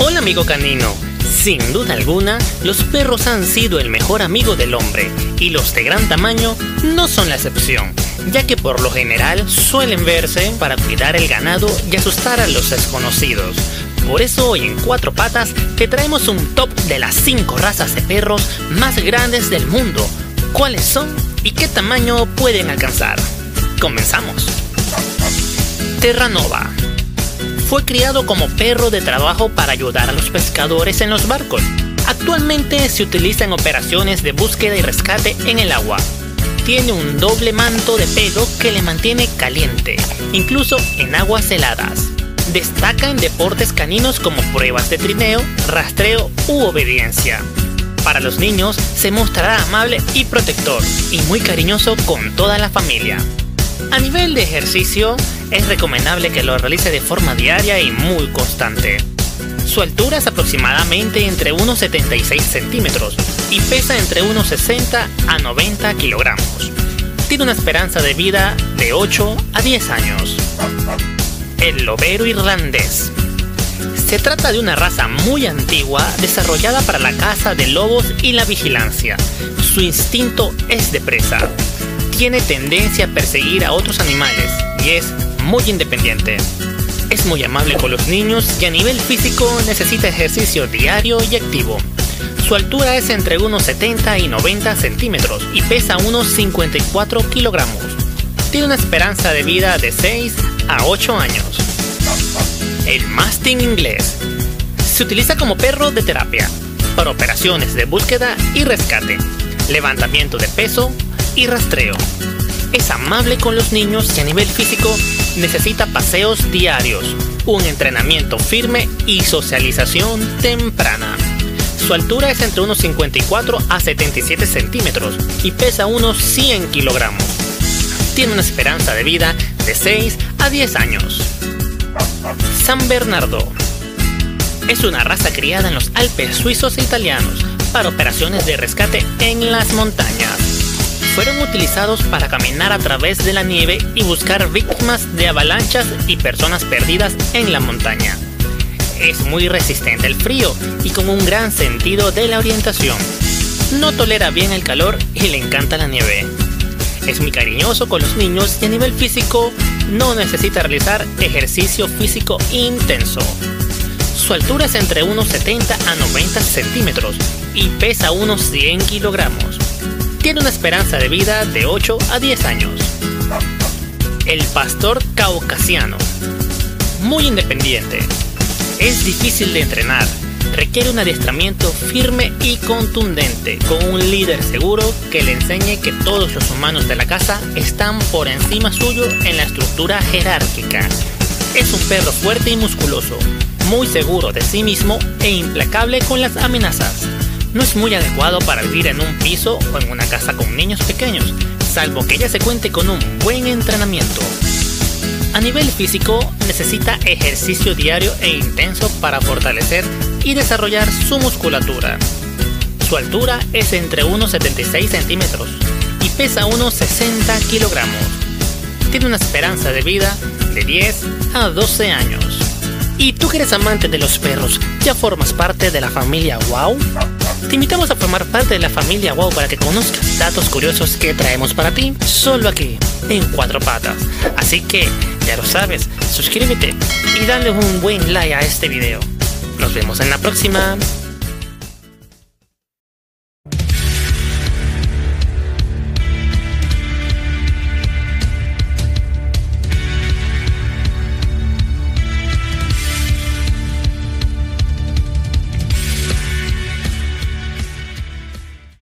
Hola amigo canino, sin duda alguna, los perros han sido el mejor amigo del hombre y los de gran tamaño no son la excepción, ya que por lo general suelen verse para cuidar el ganado y asustar a los desconocidos. Por eso hoy en Cuatro Patas te traemos un top de las 5 razas de perros más grandes del mundo. ¿Cuáles son y qué tamaño pueden alcanzar? Comenzamos. Terranova. Fue criado como perro de trabajo para ayudar a los pescadores en los barcos. Actualmente se utiliza en operaciones de búsqueda y rescate en el agua. Tiene un doble manto de pelo que le mantiene caliente, incluso en aguas heladas. Destaca en deportes caninos como pruebas de trineo, rastreo u obediencia. Para los niños se mostrará amable y protector, y muy cariñoso con toda la familia. A nivel de ejercicio, es recomendable que lo realice de forma diaria y muy constante. Su altura es aproximadamente entre unos 76 centímetros y pesa entre unos 60 a 90 kilogramos. Tiene una esperanza de vida de 8 a 10 años. El lobero irlandés. Se trata de una raza muy antigua desarrollada para la caza de lobos y la vigilancia. Su instinto es de presa. Tiene tendencia a perseguir a otros animales y es muy independiente. Es muy amable con los niños y a nivel físico necesita ejercicio diario y activo. Su altura es entre unos 70 y 90 centímetros y pesa unos 54 kilogramos. Tiene una esperanza de vida de 6 a 8 años. El mastín inglés. Se utiliza como perro de terapia para operaciones de búsqueda y rescate, levantamiento de peso y rastreo. Es amable con los niños y a nivel físico necesita paseos diarios, un entrenamiento firme y socialización temprana. Su altura es entre unos 54 a 77 centímetros y pesa unos 100 kilogramos. Tiene una esperanza de vida de 6 a 10 años. San Bernardo. Es una raza criada en los Alpes suizos e italianos para operaciones de rescate en las montañas. Fueron utilizados para caminar a través de la nieve y buscar víctimas de avalanchas y personas perdidas en la montaña. Es muy resistente al frío y con un gran sentido de la orientación. No tolera bien el calor y le encanta la nieve. Es muy cariñoso con los niños y a nivel físico no necesita realizar ejercicio físico intenso. Su altura es entre unos 70 a 90 centímetros y pesa unos 100 kilogramos. Tiene una esperanza de vida de 8 a 10 años. El pastor caucasiano. Muy independiente. Es difícil de entrenar. Requiere un adiestramiento firme y contundente, con un líder seguro que le enseñe que todos los humanos de la casa están por encima suyo en la estructura jerárquica. Es un perro fuerte y musculoso, muy seguro de sí mismo e implacable con las amenazas. No es muy adecuado para vivir en un piso o en una casa con niños pequeños, salvo que ella se cuente con un buen entrenamiento. A nivel físico, necesita ejercicio diario e intenso para fortalecer y desarrollar su musculatura. Su altura es entre unos 76 centímetros y pesa unos 60 kilogramos. Tiene una esperanza de vida de 10 a 12 años. ¿Y tú que eres amante de los perros, ya formas parte de la familia WOW? Te invitamos a formar parte de la familia WOW para que conozcas datos curiosos que traemos para ti, solo aquí, en Cuatro Patas. Así que, ya lo sabes, suscríbete y dale un buen like a este video. Nos vemos en la próxima.